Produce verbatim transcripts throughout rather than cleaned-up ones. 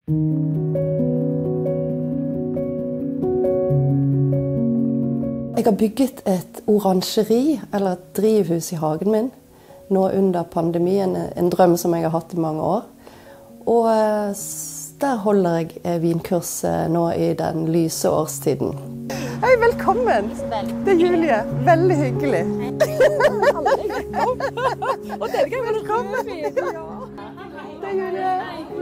Jeg har bygget et oransjeri, eller et drivhus i hagen min, nå under pandemien, en drøm som jeg har hatt i mange år. Og der holder jeg vinkurs nå i den lyse årstiden. Hei, velkommen! Det er Julie. Veldig hyggelig. Og dere er velkommen! Det er Julie.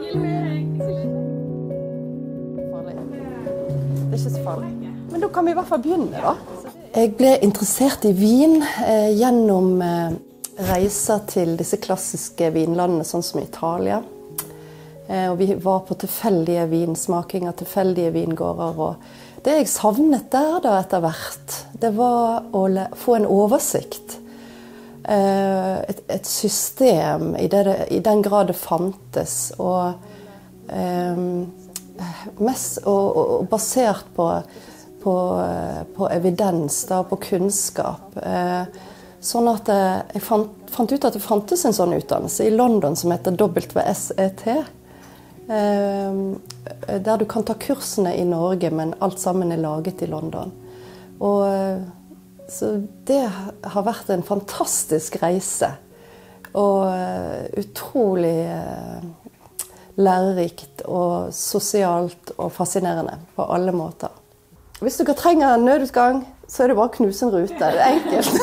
Det er ikke så farlig. Men da kan vi i hvert fall begynne, da. Jeg ble interessert i vin eh, gjennom eh, reiser til disse klassiske vinlandene, sånn som Italia. Eh, og vi var på tilfeldige vinsmakinger, tilfeldige vingårder. Og det jeg savnet der da etter hvert, det var å få en oversikt. Eh, et, et system i, det, i den grad det fantes. Og, eh, mest, og, og basert på På, på evidens, da, på kunnskap. Eh, sånn at jeg fant, fant ut at det fantes en sånn utdannelse i London som heter W S E T. Eh, der du kan ta kursene i Norge, men alt sammen er laget i London. Og, så det har vært en fantastisk reise. Og utrolig eh, lærerikt og sosialt og fascinerende på alle måter. Hvis dere trenger en nødutgang, så er det bare å knuse en rute. Det er enkelt.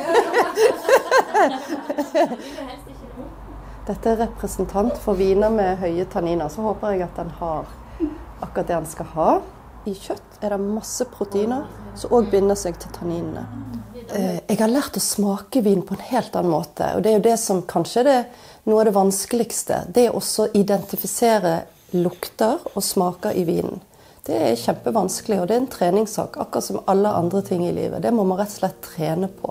Dette er representant for viner med høye tanniner. Så håper jeg at den har akkurat det den skal ha. I kjøtt er det masse proteiner, som også binder seg til tanninene. Jeg har lært å smake vin på en helt annen måte. Og det er jo det som kanskje er noe av det vanskeligste. Det er også å identifisere lukter og smaker i vinen. Det er kjempevanskelig, og det er en treningssak, akkurat som alle andre ting i livet. Det må man rett og slett trene på.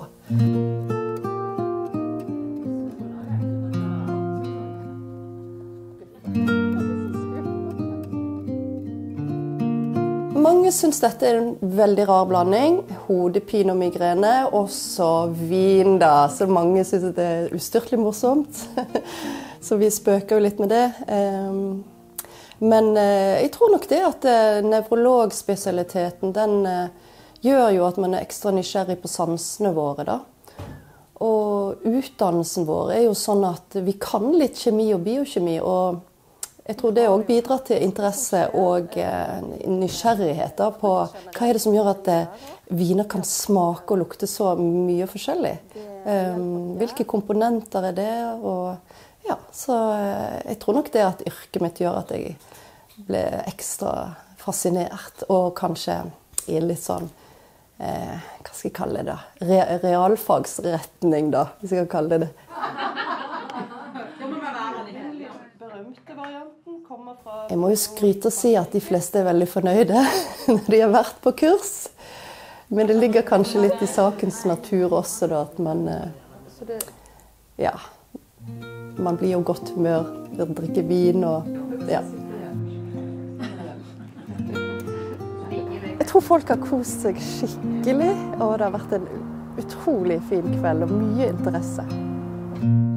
Mange synes dette er en veldig rar blanding. Hodepine og migrene, og så vin da. Så mange synes det er ustyrtelig morsomt. Så vi spøker jo litt med det. Men eh, jeg tror nok det at eh, nevrologspesialiteten, den eh, gjør jo at man er ekstra nysgjerrig på sansene våre da. Og utdannelsen vår er jo sånn at vi kan litt kjemi og biokjemi, og jeg tror det også bidrar til interesse og eh, nysgjerrighet da, på hva er det som gjør at eh, viner kan smake og lukte så mye forskjellig. Um, hvilke komponenter er det? Og ja, så eh, jeg tror nok det at yrket mitt gjør at jeg ble ekstra fascinert, og kanskje i litt sånn, eh, hva skal jeg kalle det da? Re realfagsretning da, hvis jeg kan kalle det det. Jeg må jo skryte og si at de fleste er veldig fornøyde når de har vært på kurs. Men det ligger kanskje litt i sakens natur også da, at man, ja, man blir jo godt humør ved å drikke vin og, ja. Jeg tror folk har kost seg skikkelig, og det har vært en utrolig fin kveld og mye interesse.